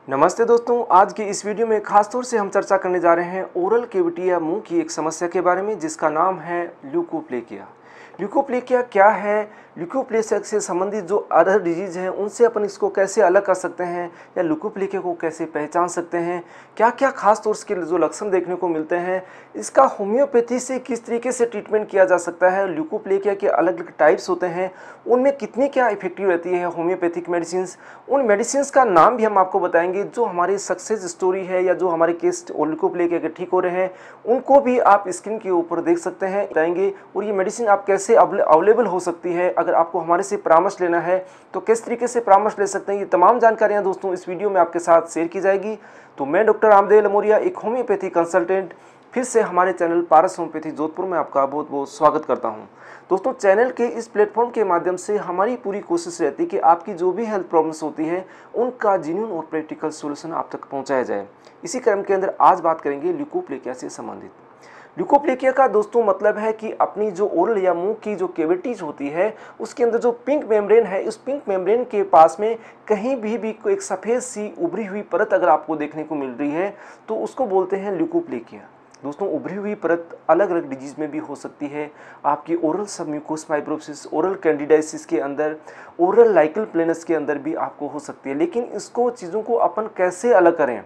नमस्ते दोस्तों, आज की इस वीडियो में खास तौर से हम चर्चा करने जा रहे हैं ओरल कैविटी या मुंह की एक समस्या के बारे में जिसका नाम है ल्यूकोप्लेकिया। ल्यूकोप्लेकिया क्या है? ल्यूकोप्लेकिया से संबंधित जो अदर डिजीज हैं उनसे अपन इसको कैसे अलग कर सकते हैं या ल्यूकोप्लेकिया को कैसे पहचान सकते हैं, क्या क्या खास तौर के जो लक्षण देखने को मिलते हैं, इसका होम्योपैथी से किस तरीके से ट्रीटमेंट किया जा सकता है, ल्यूकोप्लेकिया के अलग अलग टाइप्स होते हैं उनमें कितनी क्या इफेक्टिव रहती है होम्योपैथिक मेडिसिन, उन मेडिसिन का नाम भी हम आपको बताएंगे जो हमारी सक्सेस स्टोरी है या जो हमारे केस ल्यूकोप्लेकिया के ठीक हो रहे हैं उनको भी आप स्क्रीन के ऊपर देख सकते हैं, बताएंगे। और ये मेडिसिन आप कैसे अवेलेबल हो सकती है, अगर आपको हमारे से परामर्श लेना है तो किस तरीके से परामर्श ले सकते हैं, ये तमाम जानकारियां दोस्तों इस वीडियो में आपके साथ शेयर की जाएगी। तो मैं डॉक्टर रामदेव लमोरिया, एक होम्योपैथी कंसल्टेंट, फिर से हमारे चैनल पारस होम्योपैथी जोधपुर में आपका बहुत बहुत स्वागत करता हूं। दोस्तों, चैनल के इस प्लेटफॉर्म के माध्यम से हमारी पूरी कोशिश रहती है कि आपकी जो भी हेल्थ प्रॉब्लम्स होती हैं उनका जेन्युइन और प्रैक्टिकल सॉल्यूशन आप तक पहुंचाया जाए। इसी क्रम के अंदर आज बात करेंगे ल्यूकोप्लेकिया से संबंधित। ल्यूकोप्लेकिया का दोस्तों मतलब है कि अपनी जो ओरल या मुंह की जो कैविटीज होती है उसके अंदर जो पिंक मेम्ब्रेन है, उस पिंक मेम्ब्रेन के पास में कहीं भी कोई एक सफ़ेद सी उभरी हुई परत अगर आपको देखने को मिल रही है तो उसको बोलते हैं ल्यूकोप्लेकिया। दोस्तों, उभरी हुई परत अलग अलग डिजीज में भी हो सकती है। आपकी oral submucous fibrosis, oral candidiasis के अंदर, ओरल लाइकल प्लेनस के अंदर भी आपको हो सकती है। लेकिन इसको चीज़ों को अपन कैसे अलग करें?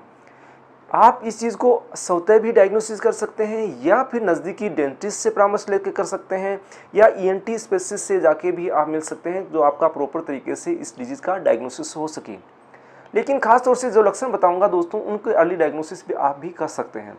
आप इस चीज़ को स्वतः भी डायग्नोसिस कर सकते हैं या फिर नज़दीकी डेंटिस्ट से परामर्श लेकर कर सकते हैं या ईएनटी स्पेशलिस्ट से जाके भी आप मिल सकते हैं जो आपका प्रॉपर तरीके से इस डिजीज़ का डायग्नोसिस हो सके। लेकिन खास तौर से जो लक्षण बताऊंगा दोस्तों उनके अर्ली डायग्नोसिस भी आप भी कर सकते हैं।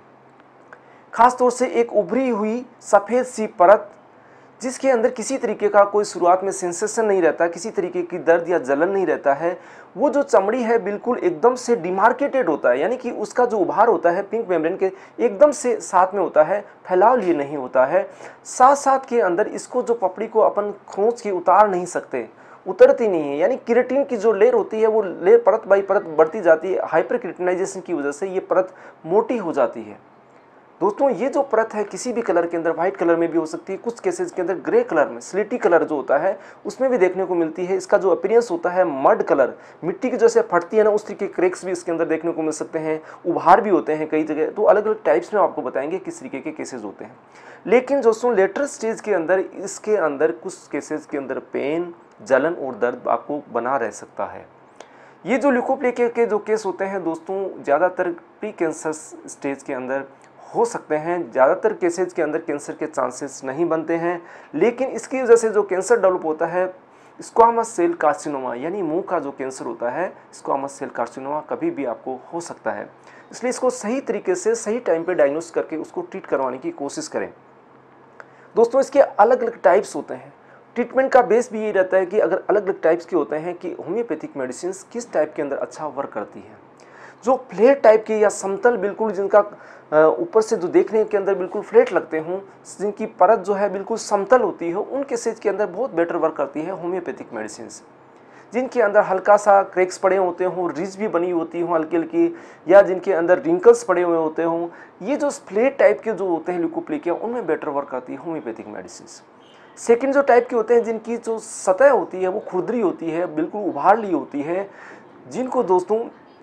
खास तौर से एक उभरी हुई सफ़ेद सी परत जिसके अंदर किसी तरीके का कोई शुरुआत में सेंसेशन नहीं रहता, किसी तरीके की दर्द या जलन नहीं रहता है, वो जो चमड़ी है बिल्कुल एकदम से डिमार्केटेड होता है, यानी कि उसका जो उभार होता है पिंक मेम्ब्रेन के एकदम से साथ में होता है, फैलाव लिए नहीं होता है। साथ साथ के अंदर इसको जो पपड़ी को अपन खरोंच के उतार नहीं सकते, उतरती नहीं है, यानी केराटिन की जो लेयर होती है वो लेयर परत बाई परत बढ़ती जाती है। हाइपर केराटिनाइजेशन की वजह से ये परत मोटी हो जाती है। दोस्तों, ये जो परत है किसी भी कलर के अंदर, व्हाइट कलर में भी हो सकती है, कुछ केसेस के अंदर ग्रे कलर में, स्लेटी कलर जो होता है उसमें भी देखने को मिलती है। इसका जो अपीयरेंस होता है मड कलर, मिट्टी की जैसे फटती है ना उस तरीके के क्रैक्स भी इसके अंदर देखने को मिल सकते हैं, उभार भी होते हैं कई जगह। तो अलग अलग टाइप्स में आपको बताएंगे किस तरीके के केसेस होते हैं। लेकिन दोस्तों, लेटर स्टेज के अंदर इसके अंदर कुछ केसेस के अंदर पेन, जलन और दर्द आपको बना रह सकता है। ये जो ल्यूकोप्लेकिया के जो केस होते हैं दोस्तों ज़्यादातर प्री कैंसर स्टेज के अंदर हो सकते हैं। ज़्यादातर केसेज के अंदर कैंसर के चांसेस नहीं बनते हैं, लेकिन इसकी वजह से जो कैंसर डेवलप होता है स्क्वामस सेल कार्सिनोमा, यानी मुंह का जो कैंसर होता है स्क्वामस सेल कार्सिनोमा कभी भी आपको हो सकता है। इसलिए इसको सही तरीके से सही टाइम पे डायग्नोस करके उसको ट्रीट करवाने की कोशिश करें। दोस्तों, इसके अलग अलग टाइप्स होते हैं। ट्रीटमेंट का बेस भी यही रहता है कि अगर अलग अलग टाइप्स के होते हैं कि होम्योपैथिक मेडिसिन किस टाइप के अंदर अच्छा वर्क करती है। जो फ्लैट टाइप के या समतल बिल्कुल जिनका ऊपर से जो देखने के अंदर बिल्कुल फ्लैट लगते हों, जिनकी परत जो है बिल्कुल समतल होती हो, उन केसेज के अंदर बहुत बेटर वर्क करती है होम्योपैथिक मेडिसिन। जिनके अंदर हल्का सा क्रैक्स पड़े होते हों, रिज भी बनी होती हों हल्की हल्की, या जिनके अंदर रिंकल्स पड़े हुए होते हों, ये जो फ्लैट टाइप के जो होते हैं ल्यूकोप्लेकिया उनमें बेटर वर्क करती है होम्योपैथिक मेडिसिन। सेकेंड जो टाइप के होते हैं जिनकी जो सतह होती है वो खुरदरी होती है, बिल्कुल उभार ली होती है, जिनको दोस्तों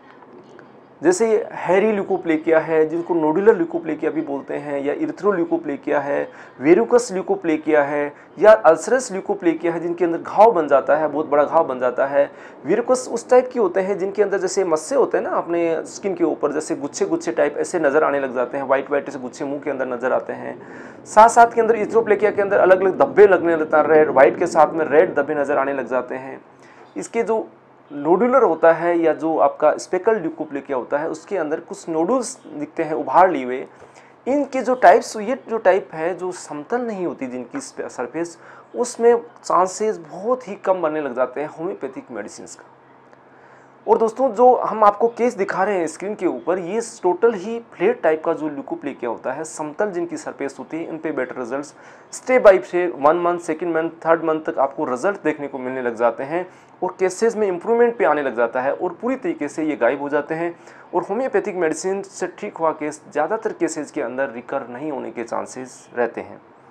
जैसे हैरी ल्यूकोप्लेकिया है, जिनको नोडुलर ल्यूकोप्लेकिया भी बोलते हैं, या इरिथ्रोल्यूकोप्लेकिया है, वेरुकस ल्यूकोप्लेकिया है, या अल्सरस ल्यूकोप्लेकिया है जिनके अंदर घाव बन जाता है, बहुत बड़ा घाव बन जाता है। वेरुकस उस टाइप की होते हैं जिनके अंदर जैसे मस्से होते हैं ना अपने स्किन के ऊपर, जैसे गुच्छे गुच्छे टाइप ऐसे नज़र आने लग जाते हैं, वाइट वाइट ऐसे गुच्छे मुंह के अंदर नजर आते हैं। साथ साथ के अंदर इरिथ्रोप्लेकिया के अंदर अलग अलग धब्बे लगने लगता है, रेड वाइट के साथ में रेड धब्बे नजर आने लग जाते हैं। इसके जो नोडुलर होता है या जो आपका स्पेकल ल्यूकोप्लेकिया होता है उसके अंदर कुछ नोडुल्स दिखते हैं उभार लिए हुए। इनके जो टाइप्स, ये जो टाइप है जो समतल नहीं होती जिनकी सरफेस, उसमें चांसेस बहुत ही कम बनने लग जाते हैं होम्योपैथिक मेडिसिन का। और दोस्तों, जो हम आपको केस दिखा रहे हैं स्क्रीन के ऊपर, ये टोटल ही फ्लैट टाइप का जो ल्यूकोप्लेकिया होता है, समतल जिनकी सरफेस होती है, इन पे better results step by step 1 month, 2nd month, 3rd month तक आपको रिजल्ट देखने को मिलने लग जाते हैं और केसेस में इंप्रूवमेंट पे आने लग जाता है और पूरी तरीके से ये गायब हो जाते हैं। और होम्योपैथिक मेडिसिन से ठीक हुआ केस ज़्यादातर केसेज के अंदर रिकर नहीं होने के चांसेस रहते हैं।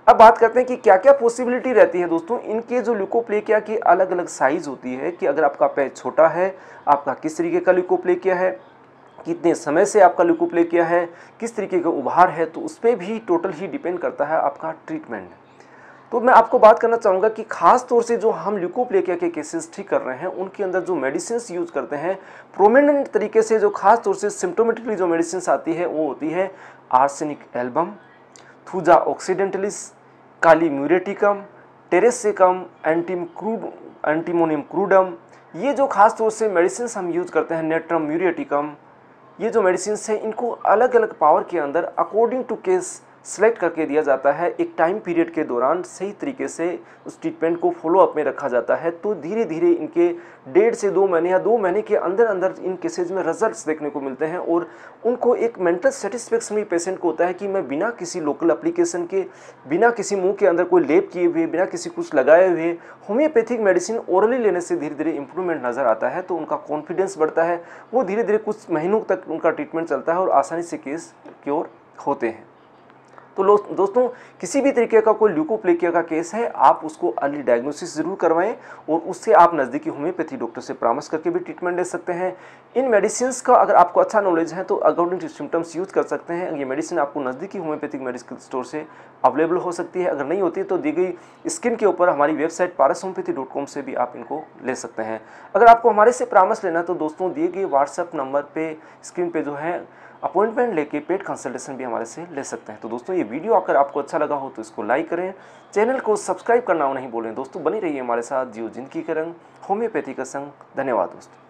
अब बात करते हैं कि क्या क्या पॉसिबिलिटी रहती है दोस्तों इनके जो ल्यूकोप्लेकिया की अलग अलग साइज होती है, कि अगर आपका पैच छोटा है, आपका किस तरीके का ल्यूकोप्लेकिया है, कितने समय से आपका ल्यूकोप्लेकिया है, किस तरीके का उभार है, तो उस पर भी टोटल ही डिपेंड करता है आपका ट्रीटमेंट। तो मैं आपको बात करना चाहूँगा कि खास तौर से जो हम ल्यूकोप्लेकिया के केसेस ठीक कर रहे हैं उनके अंदर जो मेडिसिन यूज़ करते हैं प्रोमिनेंट तरीके से, जो खास तौर से सिम्टोमेटिकली जो मेडिसिन आती है वो होती है arsenic album, thuja occidentalis, kali muriaticum, taraxacum, antimonium crudum. ये जो खास तौर से मेडिसिन हम यूज़ करते हैं, नेट्रम म्यूरेटिकम, ये जो मेडिसिन हैं इनको अलग अलग पावर के अंदर अकॉर्डिंग टू केस सेलेक्ट करके दिया जाता है। एक टाइम पीरियड के दौरान सही तरीके से उस ट्रीटमेंट को फॉलो अप में रखा जाता है। तो धीरे धीरे इनके 1.5 से 2 महीने या 2 महीने के अंदर अंदर इन केसेज में रिजल्ट्स देखने को मिलते हैं और उनको एक मेंटल सेटिस्फेक्शन भी पेशेंट को होता है कि मैं बिना किसी लोकल एप्लीकेशन के, बिना किसी मुंह के अंदर कोई लेप किए हुए, बिना किसी कुछ लगाए हुए होम्योपैथिक मेडिसिन ओरली लेने से धीरे धीरे इंप्रूवमेंट नज़र आता है। तो उनका कॉन्फिडेंस बढ़ता है, वो धीरे धीरे कुछ महीनों तक उनका ट्रीटमेंट चलता है और आसानी से केस क्योर होते हैं। तो दोस्तों किसी भी तरीके का कोई ल्यूकोप्लेकिया का केस है, आप उसको अर्ली डायग्नोसिस जरूर करवाएं और उससे आप नज़दीकी होम्योपैथी डॉक्टर से परामर्श करके भी ट्रीटमेंट ले सकते हैं। इन मेडिसिन का अगर आपको अच्छा नॉलेज है तो अकॉर्डिंग टू सिम्टम्स यूज़ कर सकते हैं। ये मेडिसिन आपको नज़दीकी होम्योपैथिक मेडिकल स्टोर से अवेलेबल हो सकती है। अगर नहीं होती तो दी गई स्क्रीन के ऊपर हमारी वेबसाइट parashomeopathy.com से भी आप इनको ले सकते हैं। अगर आपको हमारे से परामर्श लेना तो दोस्तों दिए गए व्हाट्सएप नंबर पे, स्क्रीन पे जो है अपॉइंटमेंट लेके पेड कंसल्टेशन भी हमारे से ले सकते हैं। तो दोस्तों ये वीडियो अगर आपको अच्छा लगा हो तो इसको लाइक करें, चैनल को सब्सक्राइब करना नहीं भूलें। दोस्तों बनी रहिए हमारे साथ, जियो जिंदगी का रंग होम्योपैथी का संग। धन्यवाद दोस्तों।